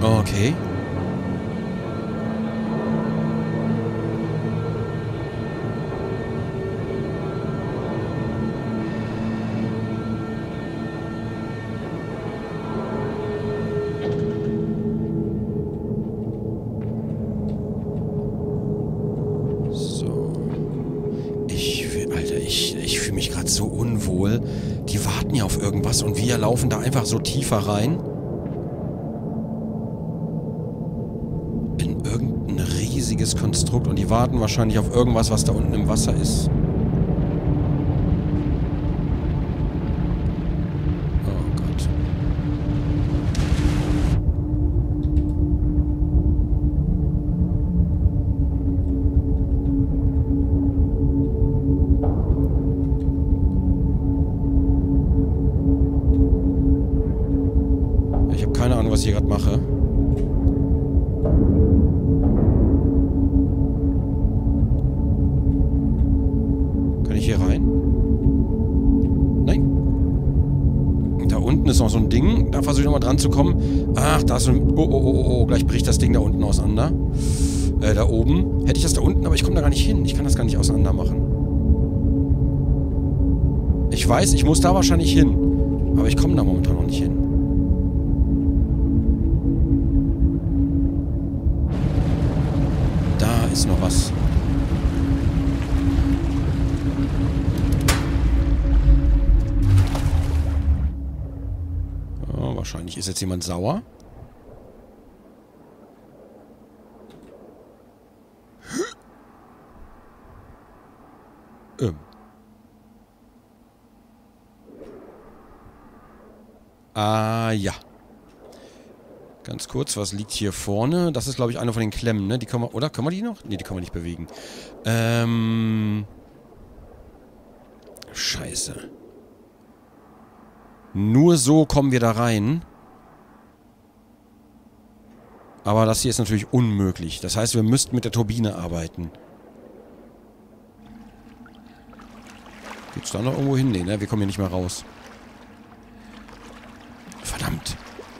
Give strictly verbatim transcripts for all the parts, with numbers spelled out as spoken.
Okay. So unwohl. Die warten ja auf irgendwas und wir laufen da einfach so tiefer rein. In irgendein riesiges Konstrukt und die warten wahrscheinlich auf irgendwas, was da unten im Wasser ist. Oh Gott. Keine Ahnung, was ich hier gerade mache. Kann ich hier rein? Nein. Da unten ist noch so ein Ding. Da versuche ich nochmal dran zu kommen. Ach, da ist so ein... Oh, oh, oh, oh, gleich bricht das Ding da unten auseinander. Äh, da oben. Hätte ich das da unten, aber ich komme da gar nicht hin. Ich kann das gar nicht auseinander machen. Ich weiß, ich muss da wahrscheinlich hin. Aber ich komme da momentan noch nicht hin. Ist noch was. Oh, wahrscheinlich ist jetzt jemand sauer. ähm. Ah, ja. Ganz kurz, was liegt hier vorne? Das ist, glaube ich, eine von den Klemmen, ne? Die können wir, oder? Können wir die noch? Ne, die können wir nicht bewegen. Ähm... Scheiße. Nur so kommen wir da rein. Aber das hier ist natürlich unmöglich. Das heißt, wir müssten mit der Turbine arbeiten. Geht's da noch irgendwo hin? Nee, ne? Wir kommen hier nicht mehr raus. Verdammt.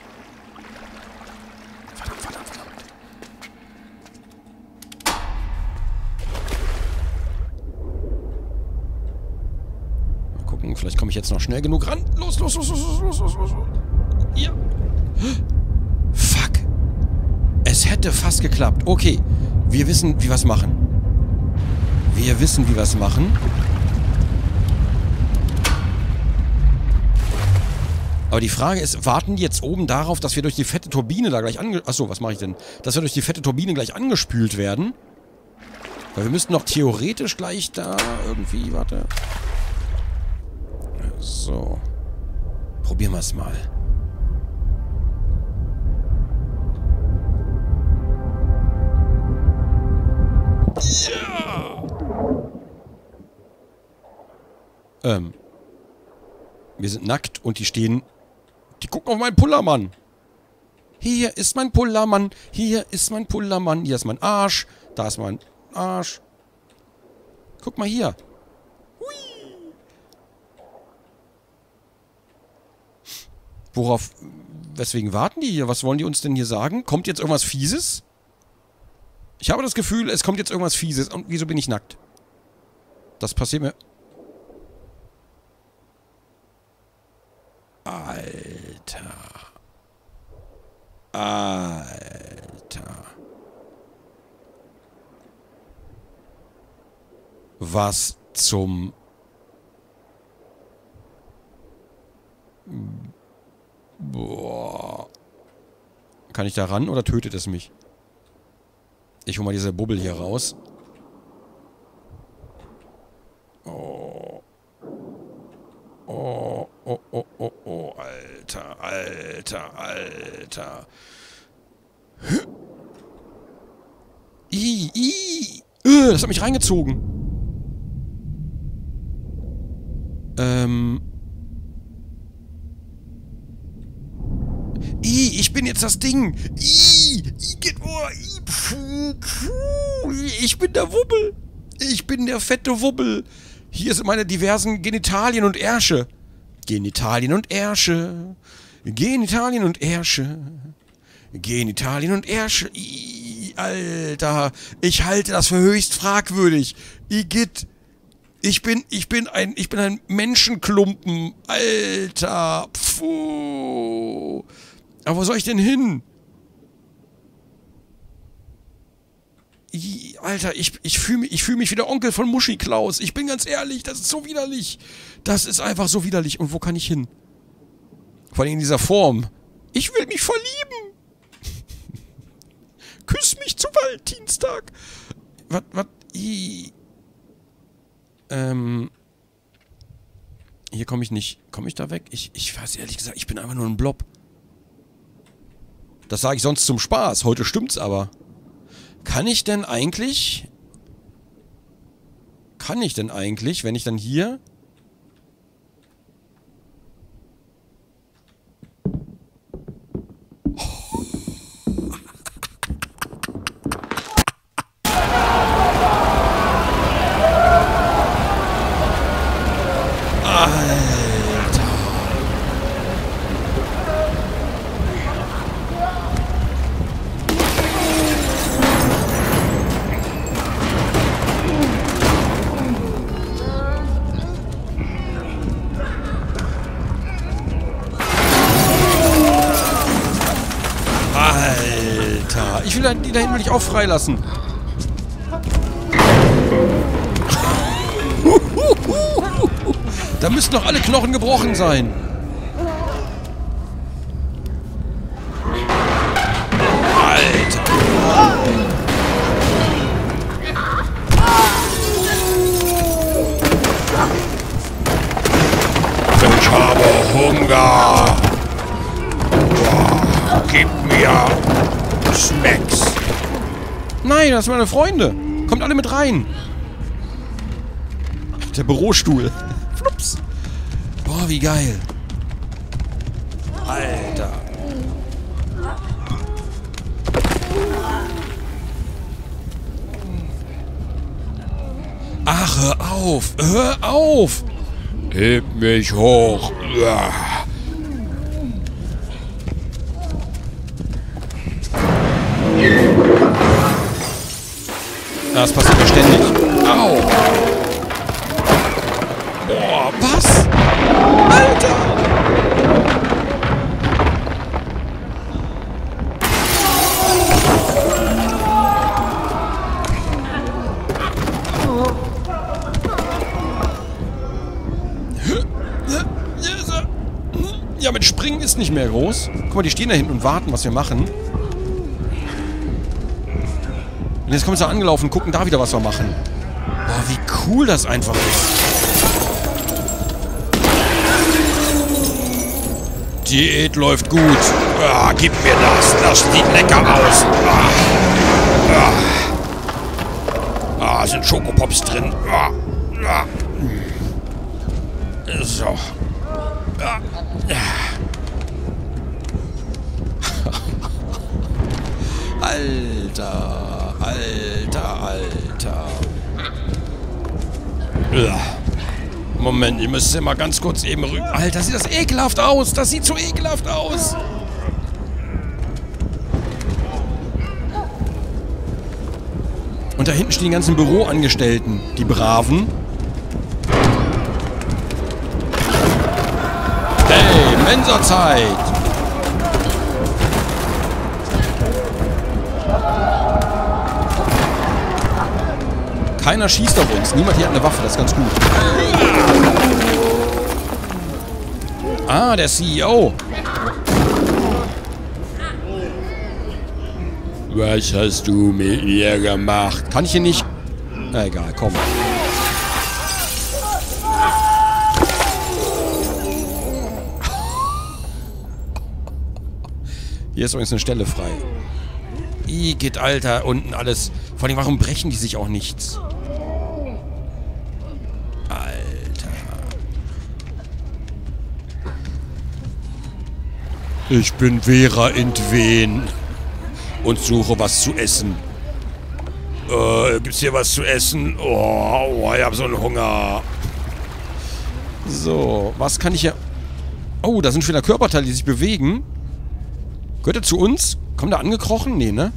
Vielleicht komme ich jetzt noch schnell genug ran. Los, los, los, los, los, los, los. Ja. Fuck. Es hätte fast geklappt. Okay. Wir wissen, wie wir es machen. Wir wissen, wie wir es machen. Aber die Frage ist, warten die jetzt oben darauf, dass wir durch die fette Turbine da gleich ange... Achso, was mache ich denn? Dass wir durch die fette Turbine gleich angespült werden? Weil wir müssten doch theoretisch gleich da irgendwie... Warte... So. Probieren wir es mal. Ja! Ähm. Wir sind nackt und die stehen... Die gucken auf meinen Pullermann. Hier ist mein Pullermann. Hier ist mein Pullermann. Hier ist mein Arsch. Da ist mein Arsch. Guck mal hier. Worauf, weswegen warten die hier? Was wollen die uns denn hier sagen? Kommt jetzt irgendwas Fieses? Ich habe das Gefühl, es kommt jetzt irgendwas Fieses. Und wieso bin ich nackt? Das passiert mir... Alter. Alter. Was zum... Boah. Kann ich da ran oder tötet es mich? Ich hol mal diese Bubbel hier raus. Oh. Oh, oh, oh, oh, oh, Alter, Alter, Alter. I, i, äh, das hat mich reingezogen. Ähm. I, ich bin jetzt das Ding. I, I geht oh, I, pfuh, pfuh, ich bin der Wubbel. Ich bin der fette Wubbel. Hier sind meine diversen Genitalien und Ärsche. Genitalien und Ärsche. Genitalien und Ärsche. Genitalien und Ärsche. Ih, Alter, ich halte das für höchst fragwürdig. Igitt. Ich bin, ich bin ein, ich bin ein Menschenklumpen. Alter. Pfuh. Aber wo soll ich denn hin? I, Alter, ich, ich fühle mich, ich fühl mich wie der Onkel von Muschi Klaus. Ich bin ganz ehrlich, das ist so widerlich. Das ist einfach so widerlich. Und wo kann ich hin? Vor allem in dieser Form. Ich will mich verlieben. Küss mich zu Valentinstag. Was, was, i... Ähm... Hier komme ich nicht. Komme ich da weg? Ich, ich weiß ehrlich gesagt, ich bin einfach nur ein Blob. Das sage ich sonst zum Spaß. Heute stimmt's aber. Kann ich denn eigentlich... Kann ich denn eigentlich, wenn ich dann hier... Alter, ich will die da hinten will ich auch freilassen. Da müssten doch alle Knochen gebrochen sein. Alter. Ich habe Hunger. Gib mir Snacks. Nein, das sind meine Freunde. Kommt alle mit rein. Der Bürostuhl. Flups. Boah, wie geil. Alter. Ach, hör auf. Hör auf. Heb mich hoch. Ja. Das passiert mir ständig. Au! Boah, was? Alter! Ja, mit Springen ist nicht mehr groß. Guck mal, die stehen da hinten und warten, was wir machen. Und jetzt kommen sie angelaufen und gucken da wieder, was wir machen. Boah, wie cool das einfach ist. Diät läuft gut. Ah, gib mir das. Das sieht lecker aus. Ah, ah. ah sind Schokopops drin. Ah, ah. So. Ah. Alter, alter, alter. Moment, ihr müsst mal ganz kurz eben rüber. Alter, sieht das ekelhaft aus. Das sieht so ekelhaft aus. Und da hinten stehen die ganzen Büroangestellten. Die Braven. Hey, Mensa-Zeit. Keiner schießt auf uns. Niemand hier hat eine Waffe. Das ist ganz gut. Ah, der C E O. Was hast du mit mir gemacht? Kann ich hier nicht... Na, egal, komm. Hier ist übrigens eine Stelle frei. Igitt, Alter, unten alles. Vor allem, warum brechen die sich auch nichts? Alter. Ich bin Vera Intwen und suche was zu essen. Äh, gibt's hier was zu essen? Oh, oh, ich hab so einen Hunger. So, was kann ich hier... Oh, da sind wieder Körperteile, die sich bewegen. Gehört er zu uns? Kommt er angekrochen? Nee, ne?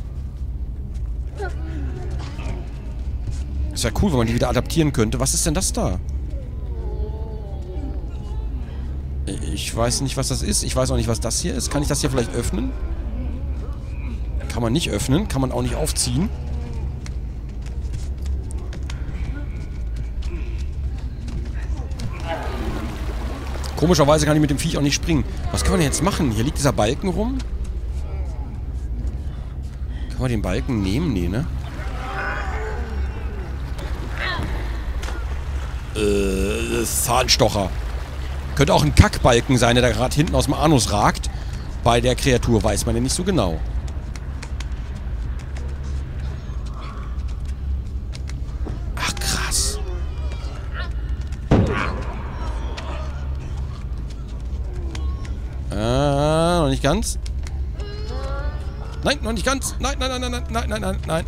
Das wäre cool, wenn man die wieder adaptieren könnte. Was ist denn das da? Ich weiß nicht, was das ist. Ich weiß auch nicht, was das hier ist. Kann ich das hier vielleicht öffnen? Kann man nicht öffnen. Kann man auch nicht aufziehen. Komischerweise kann ich mit dem Viech auch nicht springen. Was können wir denn jetzt machen? Hier liegt dieser Balken rum. Können wir den Balken nehmen? Nee, ne? Äh, Zahnstocher. Könnte auch ein Kackbalken sein, der da gerade hinten aus dem Anus ragt. Bei der Kreatur weiß man ja nicht so genau. Ach, krass. Ah, noch nicht ganz. Nein, noch nicht ganz. Nein, nein, nein, nein, nein, nein, nein, nein.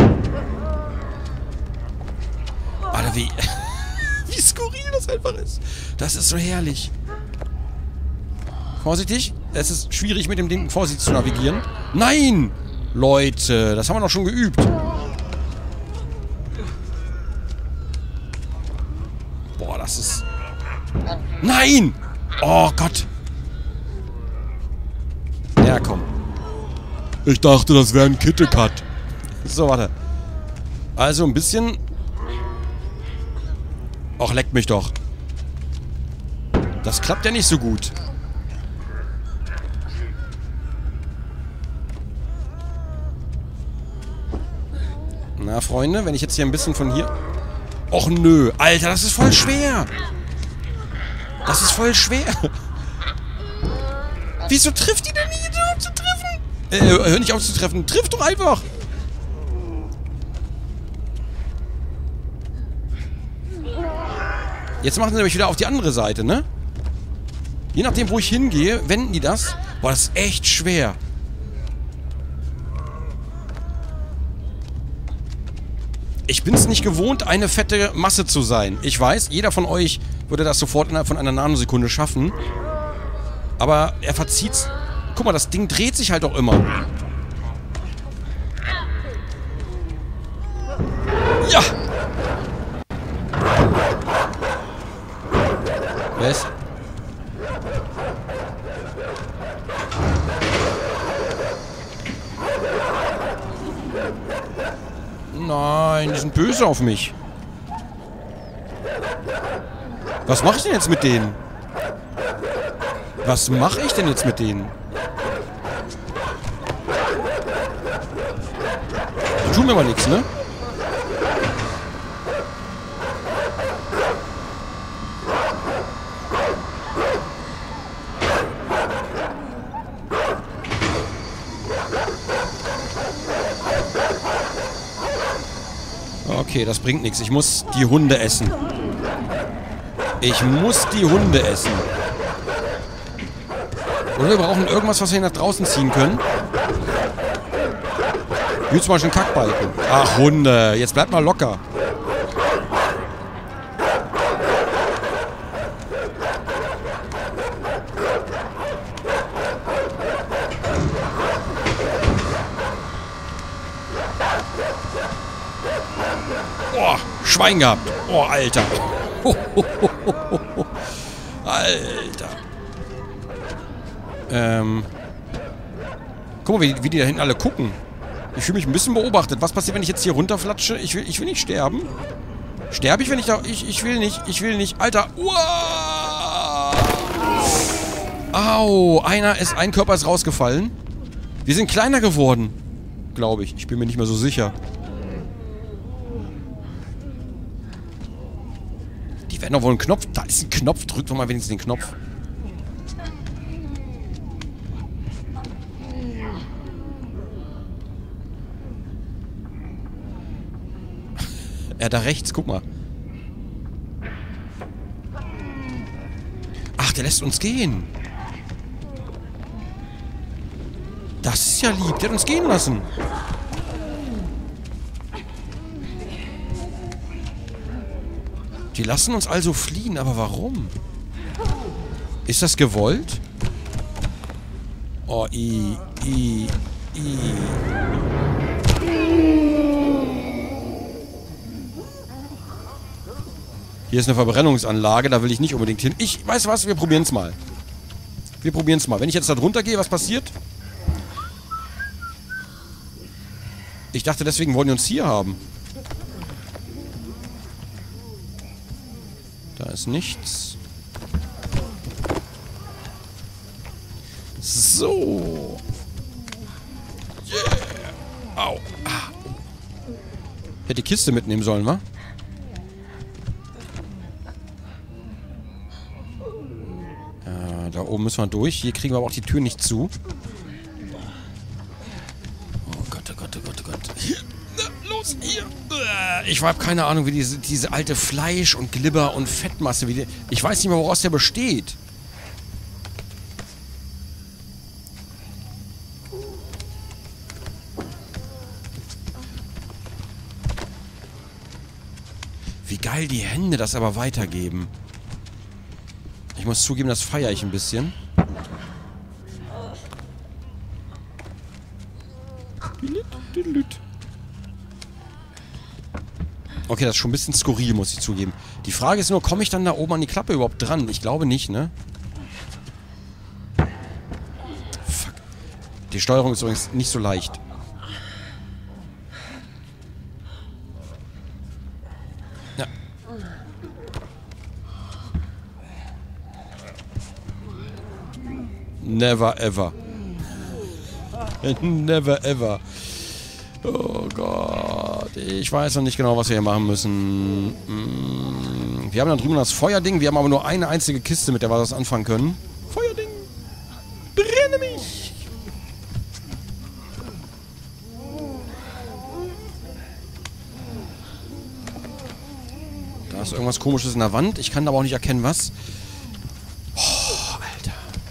Alter, wie... wie skurril das einfach ist. Das ist so herrlich. Vorsichtig. Es ist schwierig, mit dem Ding vorsichtig zu navigieren. Nein! Leute, das haben wir doch schon geübt. Boah, das ist... Nein! Oh Gott. Ja, komm. Ich dachte, das wäre ein Kittekat. So, warte. Also ein bisschen... Och, leckt mich doch. Das klappt ja nicht so gut. Na, Freunde, wenn ich jetzt hier ein bisschen von hier... Och, nö. Alter, das ist voll schwer. Das ist voll schwer. Wieso trifft die denn nie auf zu treffen? Äh, hör nicht auf zu treffen. Triff doch einfach. Jetzt machen sie nämlich wieder auf die andere Seite, ne? Je nachdem, wo ich hingehe, wenden die das. Boah, das ist echt schwer. Ich bin es nicht gewohnt, eine fette Masse zu sein. Ich weiß, jeder von euch würde das sofort innerhalb von einer Nanosekunde schaffen. Aber er verzieht's. Guck mal, das Ding dreht sich halt auch immer. Ja! Was? Nein, die sind böse auf mich. Was mache ich denn jetzt mit denen? Was mache ich denn jetzt mit denen? Die tun mir aber nichts, ne? Okay, das bringt nichts. Ich muss die Hunde essen. Ich muss die Hunde essen. Oder wir brauchen irgendwas, was wir nach draußen ziehen können. Wie zum Beispiel ein Kackbalken. Ach, Hunde. Jetzt bleibt mal locker. Oh, Schwein gehabt. Oh, Alter. Alter. Ähm. Guck mal, wie, wie die da hinten alle gucken. Ich fühle mich ein bisschen beobachtet. Was passiert, wenn ich jetzt hier runterflatsche? Ich will, ich will nicht sterben. Sterbe ich, wenn ich da... Ich, ich will nicht. Ich will nicht. Alter. Uah. Au. Einer ist... Ein Körper ist rausgefallen. Wir sind kleiner geworden. Glaube ich. Ich bin mir nicht mehr so sicher. Die werden doch wohl einen Knopf... Da ist ein Knopf. Drückt doch mal wenigstens den Knopf. Ja, da rechts, guck mal. Ach, der lässt uns gehen. Das ist ja lieb. Der hat uns gehen lassen. Die lassen uns also fliehen, aber warum? Ist das gewollt? Oh, i, I, I. Hier ist eine Verbrennungsanlage, da will ich nicht unbedingt hin. Ich, weißt du was, wir probieren es mal. Wir probieren es mal. Wenn ich jetzt da drunter gehe, was passiert? Ich dachte, deswegen wollen die uns hier haben. Da ist nichts. So. Yeah. Au. Ah. Hätte die Kiste mitnehmen sollen, wa? Ja, da oben müssen wir durch. Hier kriegen wir aber auch die Tür nicht zu. Oh Gott, oh Gott, oh Gott, oh Gott. Hier. Na, los, hier. Ich habe keine Ahnung, wie diese, diese alte Fleisch- und Glibber- und Fettmasse, wie die, ich weiß nicht mehr, woraus der besteht. Wie geil die Hände das aber weitergeben. Ich muss zugeben, das feiere ich ein bisschen. Okay, das ist schon ein bisschen skurril, muss ich zugeben. Die Frage ist nur, komme ich dann da oben an die Klappe überhaupt dran? Ich glaube nicht, ne? Fuck. Die Steuerung ist übrigens nicht so leicht. Ja. Never ever. Never ever. Oh Gott. Ich weiß noch nicht genau, was wir hier machen müssen. Wir haben da drüben das Feuerding. Wir haben aber nur eine einzige Kiste, mit der wir das anfangen können. Feuerding. Brenne mich. Da ist irgendwas Komisches in der Wand. Ich kann aber auch nicht erkennen, was. Oh, Alter.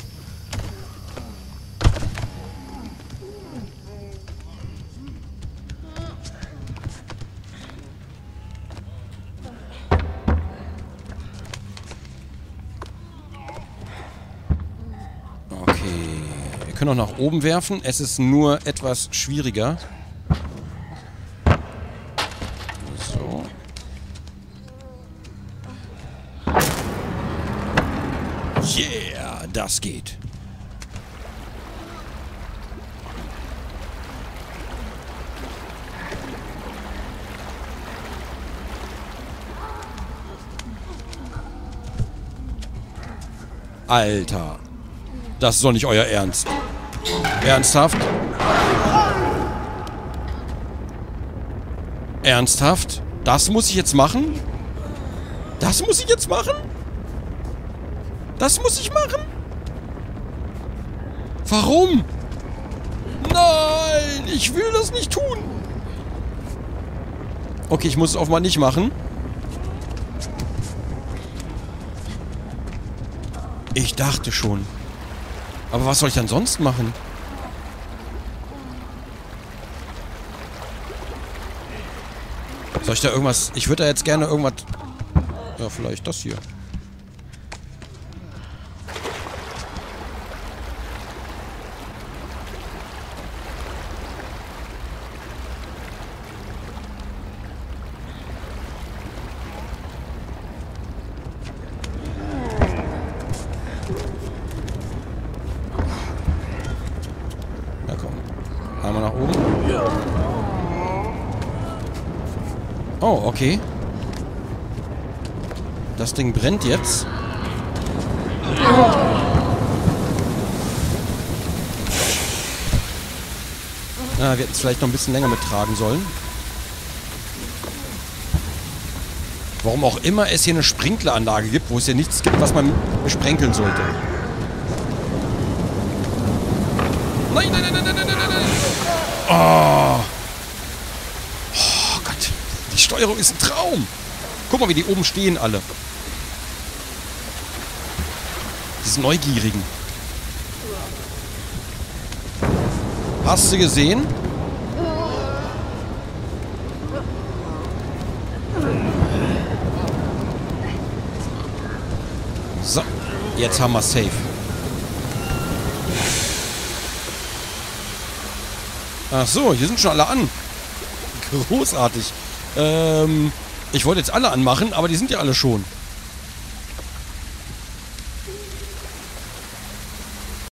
Okay. Wir können auch nach oben werfen. Es ist nur etwas schwieriger. So. Yeah, das geht. Alter. Das ist doch nicht euer Ernst. Ernsthaft? Ernsthaft? Das muss ich jetzt machen? Das muss ich jetzt machen? Das muss ich machen? Warum? Nein, ich will das nicht tun. Okay, ich muss es offenbar nicht machen. Ich dachte schon. Aber was soll ich dann sonst machen? Soll ich da irgendwas... Ich würde da jetzt gerne irgendwas... Ja, vielleicht das hier. Na komm. Einmal nach oben. Oh, okay. Das Ding brennt jetzt. Ah, wir hätten es vielleicht noch ein bisschen länger mittragen sollen. Warum auch immer es hier eine Sprinkleranlage gibt, wo es hier nichts gibt, was man besprenkeln sollte. Nein, nein, nein, nein, nein, nein, nein, nein. Oh. Oh Gott. Die Steuerung ist ein Traum. Guck mal, wie die oben stehen alle. Diese Neugierigen. Hast du gesehen? So, jetzt haben wir safe. Ach so, hier sind schon alle an. Großartig. Ähm, ich wollte jetzt alle anmachen, aber die sind ja alle schon.